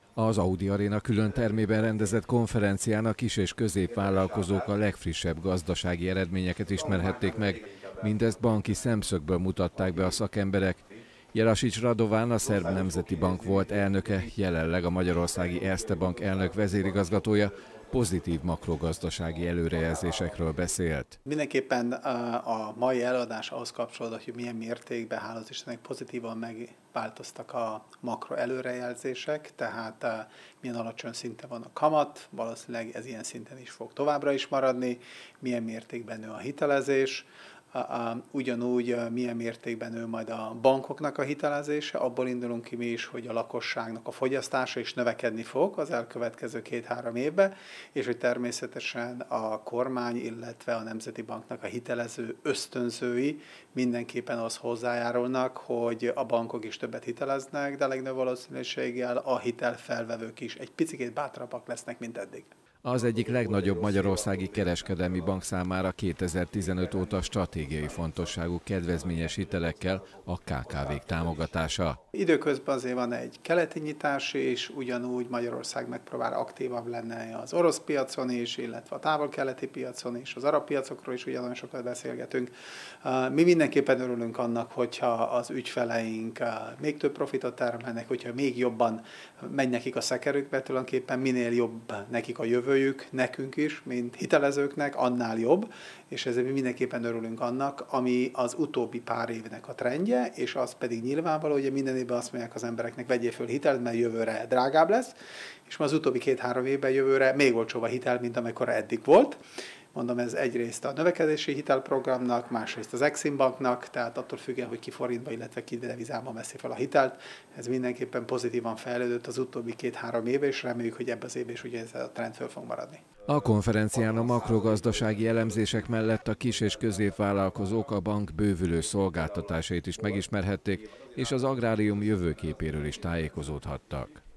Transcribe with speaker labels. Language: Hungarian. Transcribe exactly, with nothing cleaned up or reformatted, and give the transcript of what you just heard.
Speaker 1: Az Audi Arena külön termében rendezett konferencián a kis- és középvállalkozók a legfrissebb gazdasági eredményeket ismerhették meg, mindezt banki szemszögből mutatták be a szakemberek. Jelasics Radován, a Szerb Nemzeti Bank volt elnöke, jelenleg a magyarországi Erste Bank elnök vezérigazgatója, pozitív makrogazdasági előrejelzésekről beszélt.
Speaker 2: Mindenképpen a mai előadás ahhoz kapcsolódott, hogy milyen mértékben, hála az Istennek, pozitívan megváltoztak a makro előrejelzések, tehát milyen alacsony szinten van a kamat, valószínűleg ez ilyen szinten is fog továbbra is maradni, milyen mértékben nő a hitelezés, ugyanúgy milyen mértékben nő majd a bankoknak a hitelezése, abból indulunk ki mi is, hogy a lakosságnak a fogyasztása is növekedni fog az elkövetkező két-három évben, és hogy természetesen a kormány, illetve a Nemzeti Banknak a hitelező ösztönzői mindenképpen az hozzájárulnak, hogy a bankok is többet hiteleznek, de legnagyobb valószínűséggel a hitelfelvevők is egy picit bátrabbak lesznek, mint eddig.
Speaker 1: Az egyik legnagyobb magyarországi kereskedelmi bank számára kétezer-tizenöt óta stratégiai fontosságú kedvezményes hitelekkel a ká ká vék támogatása.
Speaker 2: Időközben azért van egy keleti nyitás, és ugyanúgy Magyarország megpróbál aktívabb lenni az orosz piacon is, illetve a távol-keleti piacon is, az arab piacokról is ugyanolyan sokat beszélgetünk. Mi mindenképpen örülünk annak, hogyha az ügyfeleink még több profitot termelnek, hogyha még jobban megy nekik a szekerükbe, tulajdonképpen minél jobb nekik a jövőjük, nekünk is, mint hitelezőknek, annál jobb, és ezért mi mindenképpen örülünk annak, ami az utóbbi pár évnek a trendje, és az pedig nyilvánvaló, hogy minden évben azt mondják az embereknek, vegyél föl hitelt, mert jövőre drágább lesz, és ma az utóbbi két-három évben jövőre még olcsóbb a hitel, mint amikor eddig volt. Mondom, ez egyrészt a növekedési hitelprogramnak, másrészt az Exim Banknak, tehát attól függően, hogy ki forintba, illetve ki devizában veszi fel a hitelt. Ez mindenképpen pozitívan fejlődött az utóbbi két-három éve, és reméljük, hogy ebben az évben is ugye ez a trend föl fog maradni.
Speaker 1: A konferencián a makrogazdasági elemzések mellett a kis- és középvállalkozók a bank bővülő szolgáltatásait is megismerhették, és az agrárium jövőképéről is tájékozódhattak.